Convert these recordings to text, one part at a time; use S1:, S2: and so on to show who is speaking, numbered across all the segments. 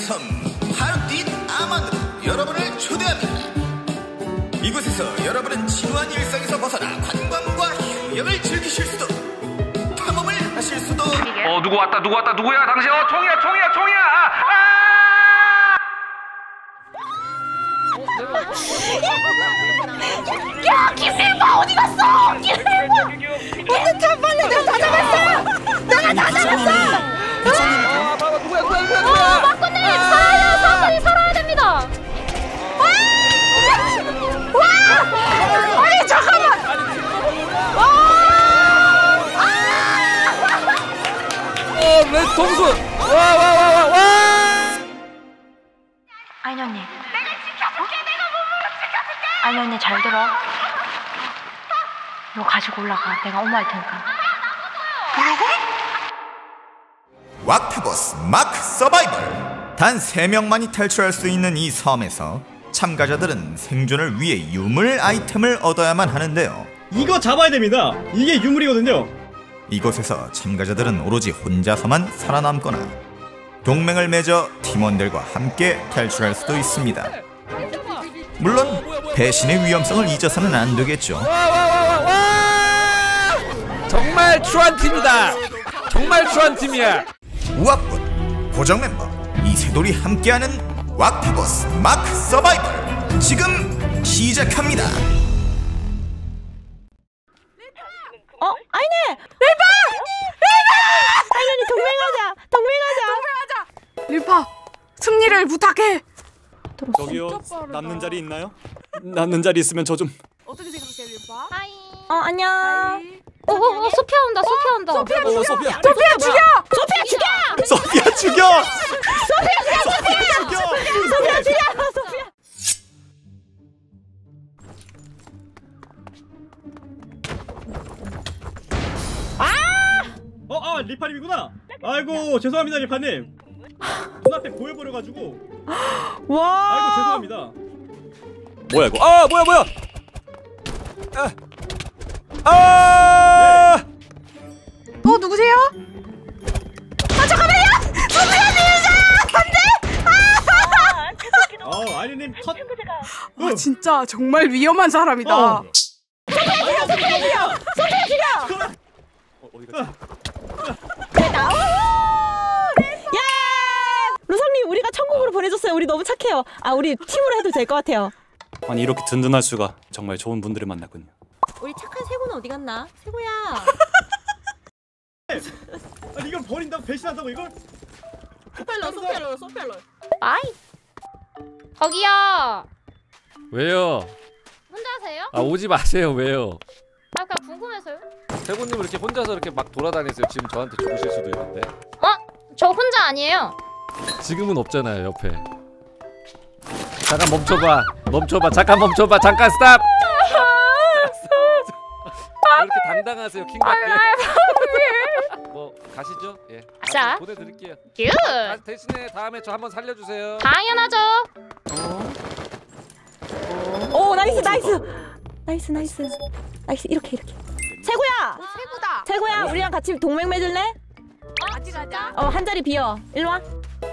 S1: 섬 하룻빛 아만으로 여러분을 초대합니다. 이곳에서 여러분은 지루한 일상에서 벗어나 관광과 휴양을 즐기실 수도, 탐험을 하실 수도.
S2: 누구 왔다 누구야 당신? 총이야.
S3: 야, 김일파 어디 갔어? 김일파! 언제 참 빨리 내가 다 잡았어! 내가 다 잡았어!
S2: 누구야?
S3: 막군님 살아야 사람들이 살아야 됩니다. 와! 아니 잠깐만!
S2: 레드 동수! 와!
S4: 아이니 언니. 아이니 언니 잘 들어. 이거 가지고 올라가. 내가 엄마 할 테니까.
S1: 왁타버스 마크 서바이벌. 단 3명만이 탈출할 수 있는 이 섬에서 참가자들은 생존을 위해 유물 아이템을 얻어야만 하는데요.
S5: 이거 잡아야 됩니다. 이게 유물이거든요.
S1: 이곳에서 참가자들은 오로지 혼자서만 살아남거나 동맹을 맺어 팀원들과 함께 탈출할 수도 있습니다. 물론 배신의 위험성을 잊어서는 안 되겠죠.
S2: 정말 추한 팀이다. 정말 추한 팀이야.
S1: 우악군 고정 멤버 이세돌이 함께하는 왁타버스 마크 서바이벌 지금 시작합니다.
S3: 아이네! 릴파! 아이니 언니 동맹하자!
S6: 릴파, 승리를 부탁해.
S5: 저기요, 남는 자리 있나요? 남는 자리 있으면 저 좀.
S6: 어떻게 생각해, 릴파?
S3: 하이. 안녕.
S4: 소피아 온다.
S5: 소피아 죽여!
S3: 소피아 죽여!
S5: 리파님이구나. 아이고 죄송합니다 리파님. 눈앞에 보여버려가지고.
S3: 와.
S5: 아이고 죄송합니다. 뭐야 이거? 뭐야?
S6: 누구세요? 잠깐만요!
S5: 아이님 컷.
S6: 진짜 정말 위험한 사람이다.
S3: 소피아 죽여!
S5: 어디가?
S3: 루성님 우리가 천국으로 보내줬어요. 우리 너무 착해요. 우리 팀으로 해도 될 것 같아요.
S5: 아니 이렇게 든든할 수가. 정말 좋은 분들을 만났군요.
S3: 우리 착한 세구는 어디 갔나? 세구야.
S5: 아니 이걸 버린다고 배신한다고 이걸?
S3: 소피아.
S4: 아이. 거기요.
S7: 왜요?
S4: 혼자 하세요?
S7: 오지 마세요. 왜요?
S4: 그냥 궁금해서요.
S7: 세분님 이렇게 혼자서 이렇게 막 돌아다니세요. 지금 저한테 죽으실 수도 있는데.
S4: 저 혼자 아니에요.
S7: 지금은 없잖아요. 옆에. 잠깐 멈춰봐. 잠깐 스탑. 왜 이렇게 당당하세요, 킹밖에? 뭐 가시죠? 예.
S4: 자.
S7: 보내드릴게요.
S4: 굿.
S7: 대신에 다음에 저 한번 살려주세요.
S4: 당연하죠.
S3: 오 나이스. 이렇게. 세구야. 세구야 우리랑 같이 동맹 맺을래?
S6: 같이 가자.
S3: 한 자리 비어. 일로 와.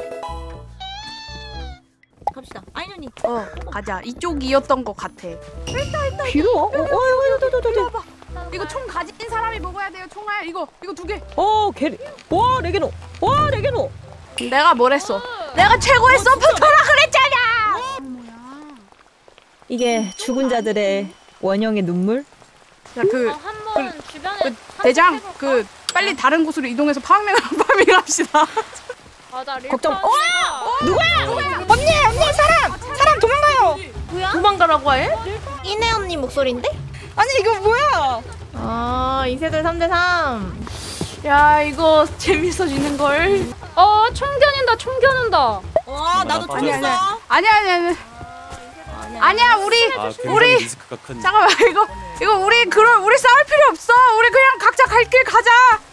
S3: 갑시다. 아이니 언니.
S6: 가자. 이쪽이었던 것 같아.
S3: 비어?
S6: 이거 총 가진 사람이 먹어야 돼요. 총알 이거 2개.
S3: 와 레게노.
S6: 내가 뭘 했어? 내가 최고의 서포터라 그랬잖아.
S3: 이게 죽은 자들의 원형의 눈물?
S4: 한번 주변에
S6: 대장 빨리 다른 곳으로 이동해서 파밍합시다.
S4: 맞아.
S3: 걱정. 누구야? 언니 사람 도망가요.
S4: 뭐야?
S6: 도망가라고 해?
S4: 이내 언니 목소리인데?
S3: 아니 이거 뭐야?
S4: 이세돌 3대3.
S6: 야 이거 재밌어지는 걸.
S4: 총겨눈다.
S3: 나도
S6: 쳤어. 아니야 우리
S5: 리스크가 큰.
S6: 잠깐만 이거 우리 싸울 필요 없어. 우리 그냥 각자 갈 길 가자.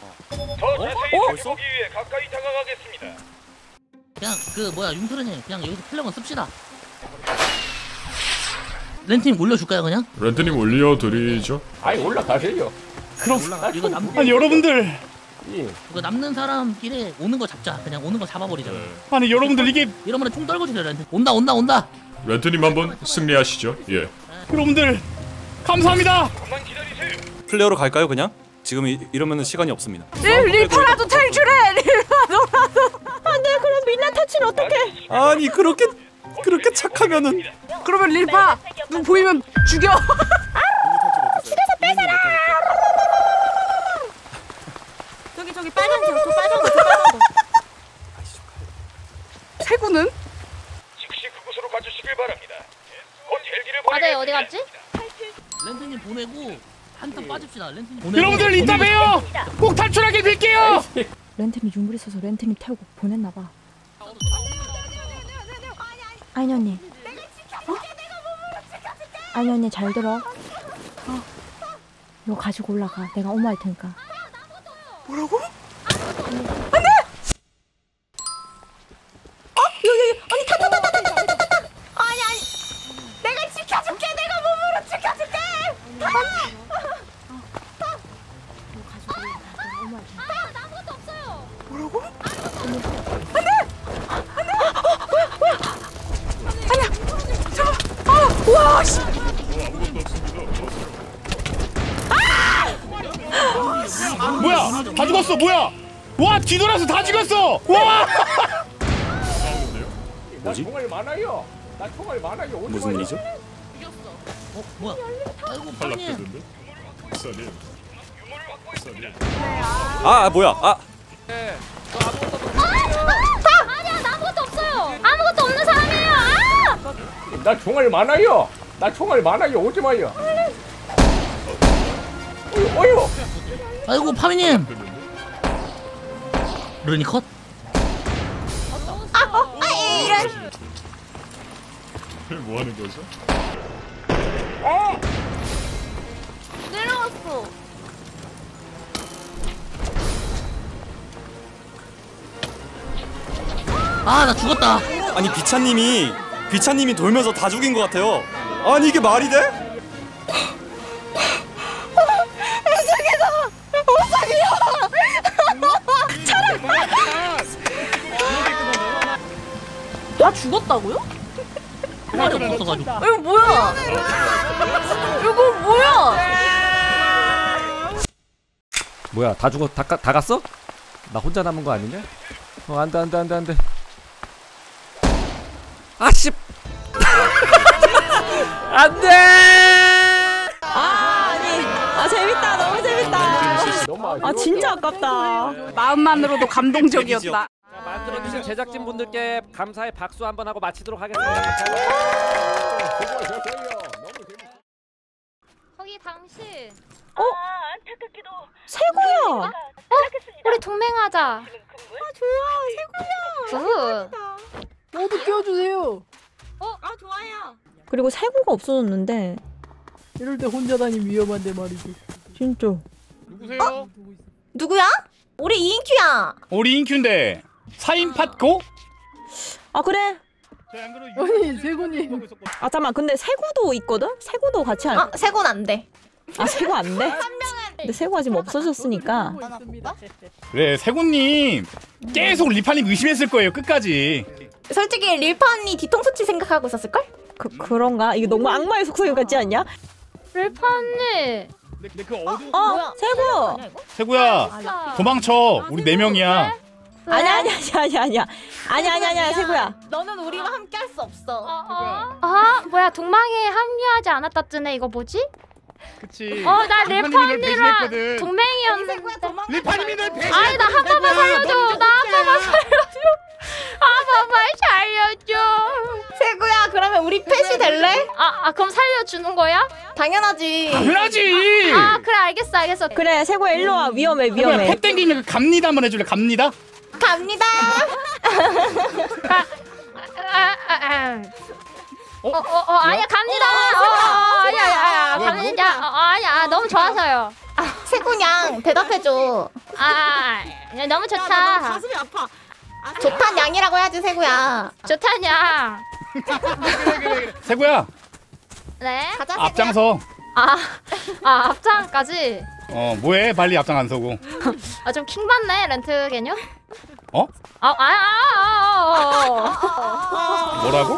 S2: 보기 위해 가까이 다가가겠습니다.
S8: 그냥 융프르님 그냥 여기서 플래곤 씁시다. 렌트님 올려줄까요 그냥?
S9: 렌트님 올려드리죠.
S2: 아이 올라가세요.
S8: 그럼 이거
S5: 아니 여러분들
S8: 그 남는 사람끼리 오는 거 잡자. 그냥 오는 거 잡아버리자.
S9: 아니 여러분들 이게
S8: 이러면 총 떨궈지려 렌트. 온다.
S10: 렌트님 한번 승리하시죠. 예.
S9: 여러분들 감사합니다.
S5: 플레이어로 갈까요 그냥? 지금 이러면은 시간이 없습니다.
S6: 릴파라도 탈출해. 릴파라도.
S3: 안돼 그럼 민나 터치는 어떡해?
S5: 아니 그렇게 착하면은.
S6: 그러면 릴파 눈 보이면 죽여.
S3: 죽여서 뺏어라. 저기 빨간 거, 저 빨간 거.
S6: 세구는?
S1: 즉시 그곳으로 가주시길 바랍니다. 곧 헬기를
S4: 다들 어디 갔지?
S8: 렌트님 보내고 한탄 빠집시다. 렌트님 보내고.
S9: 여러분들 이따 봬요. 꼭 탈출하게 빌게요.
S3: 렌트님 융불 있어서 렌트님 태우고 보냈나봐. 아니 언니. 아니 언니 잘 들어. 이거 가지고 올라가. 내가 엄마할 테니까.
S6: 뭐라고?
S3: 안돼! 여기 언니 타. 아니 내가 지켜줄게. 내가 몸으로 지켜줄게.
S4: 나 아무것도 없어요.
S6: 뭐라고?
S3: 우와 씨.
S9: 뭐야? 다 죽었어. 뭐야? 와 뒤돌아서 다 죽었어. 와.
S5: 뭐지? 무슨 일이죠?
S8: 뭐야? 아이고 파님.
S5: 뭐야?
S4: 아니야, 나 아무것도 없어요. 아무것도 없는 사람이에요.
S11: 나 총알 많아요. 오지 마요. 어휴.
S8: 아이고 파미님. 르니 컷.
S10: 뭐 하는 거죠?
S4: 내려왔어.
S8: 나 죽었다.
S5: 아니 비차님이 돌면서 다 죽인 것 같아요. 아니 이게 말이 돼?
S3: 다 죽었다고요?
S8: 총알이 없어가지고.
S3: 이거 뭐야? 이거 뭐야?
S7: 뭐야 다 죽어 다 갔어? 나 혼자 남은 거 아니냐? 안돼 아씨 안돼
S3: 재밌다. 너무 재밌다. 진짜 아깝다.
S6: 마음만으로도 감동적이었다.
S7: 만들어주신 제작진분들께 감사의 박수 한번 하고 마치도록 하겠습니다.
S4: 거기 당신.
S3: 안타깝게도 세구야.
S4: 우리 동맹하자.
S3: 좋아. 세구야.
S6: 모두 끼워주세요.
S3: 좋아요. 그리고 세구가 없어졌는데
S6: 이럴 때 혼자 다니면 위험한데 말이지.
S3: 진짜.
S9: 누구세요?
S3: 누구야? 우리 2인큐야.
S9: 우리 인큐인데 4인 팟고?
S3: 그래.
S6: 아니 세구님.
S3: 잠깐만. 근데 세구도 있거든? 세구도 같이 할.
S4: 세곤 안 돼.
S3: 세구 안 돼? 근데 세구가 지금 없어졌으니까.
S9: 그래 세군님 계속 리파님 의심했을 거예요 끝까지.
S4: 솔직히 릴파 언니 뒤통수치 생각하고 있었을걸?
S3: 그런가? 이거 너무 악마의 속성이 같지 않냐?
S4: 릴파 언니.
S9: 근데 그 어두운
S3: 세구.
S9: 세구야 도망쳐. 우리 4명이야.
S3: 아니야 세구야.
S4: 너는 우리와 함께 할 수 없어. 뭐야 동망에 합류하지 않았다뜨네. 이거 뭐지?
S9: 그치.
S4: 나 릴파 언니랑 동맹이었는데.
S9: 리파님이 널 배신했거든.
S4: 아니 나 한 번만 살려줘. 나 한 번만 살려줘. 한 번만 살려줘. 세구야 그러면 우리 펫이 될래? 그럼 살려주는 거야? 당연하지. 그래 알겠어.
S3: 그래 세구야 일로 와. 위험해.
S9: 펫 땡기면 갑니다 한번 해줄래? 갑니다.
S4: 아니야 갑니다. 아니야 너무 좋아서요. 세구냥 대답해줘. 너무 좋다.
S3: 가슴이 아파.
S4: 좋단 양이라고 해야지 세구야. 좋단 양.
S9: 그래. 세구야
S4: 네.
S9: 앞장서.
S4: 앞장까지.
S9: 뭐해? 빨리 앞장 안 서고.
S4: 아 좀 킹받네 렌트 개념?
S9: 어? 뭐라고?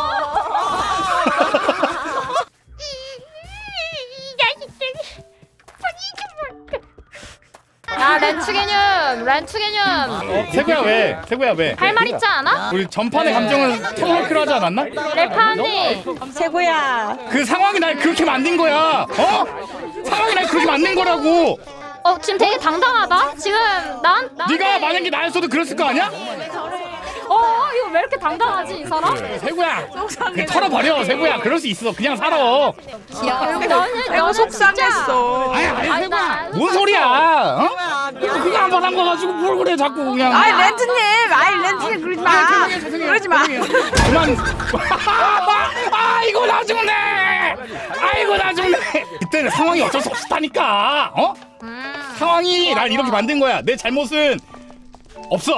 S4: 야 렌트 개념.
S9: 세구야 왜? 세구야 왜?
S4: 할 말 있지 않아?
S9: 우리 전판의 감정은 터놓기로 하지 않았나?
S4: 렐파니.
S3: 세구야.
S9: 그 상황이 날 그렇게 만든 거야. 상황이 날 그렇게 만든 거라고.
S4: 지금 되게 당당하다. 지금
S9: 네가 만약에 나였어도 그랬을 거 아니야?
S4: 이거 왜 이렇게 당당하지 이 사람?
S9: 세구야. 털어버려 세구야. 그럴 수 있어. 그냥 살아.
S3: 내가 속상했어.
S9: 아니 세구야. 뭔 소리야? 그거 한 번 한 거 가지고 뭘 그래 자꾸 그냥.
S3: 렌트님 그러지 마. 그러지 마.
S9: 그만. 아이고 나 죽네. 아이고 나 죽네. 그때는 상황이 어쩔 수 없었다니까. 상황이 날 이렇게 만든 거야. 내 잘못은 없어.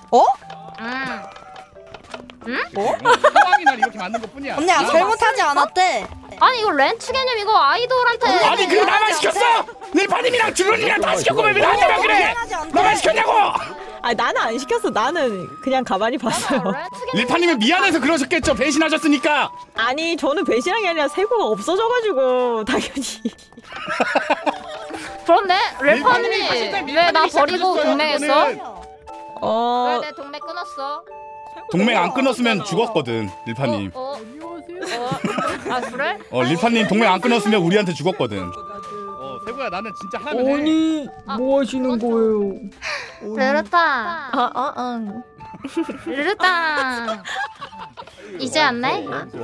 S9: 상황이 날 이렇게 만든 것뿐이야.
S3: 언니야 잘못하지 않았대.
S4: 아니 이거 렌트 개념 이거 아이돌한테.
S9: 아니 그거 나만 시켰어. 닐파님이랑 주론님이랑 다 시켰고 왜 나한테만 그래? 나만 시켰냐고.
S3: 아니 나는 안 시켰어. 나는 그냥 가만히 봤어요.
S9: 닐파님은 미안해서 그러셨겠죠. 배신하셨으니까.
S3: 아니 저는 배신한 게 아니라 세구가 없어져가지고 당연히.
S4: 그런데 렐파니 왜 나 버리고 동맹했어? 왜 내 동맹 끊었어?
S9: 동맹 안 끊었으면 죽었거든 릴파님.
S4: 아 그래?
S9: 릴파님 동맹 안 끊었으면 우리한테 죽었거든. 세구야 나는 진짜 하라면 해.
S3: 아니 뭐 하시는 거예요?
S4: 르르땅. 르르땅. 이제 왔네?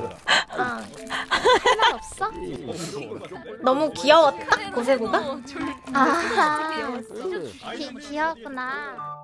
S4: 할말 없어? 너무 귀여웠다 고세구가? 귀여웠구나.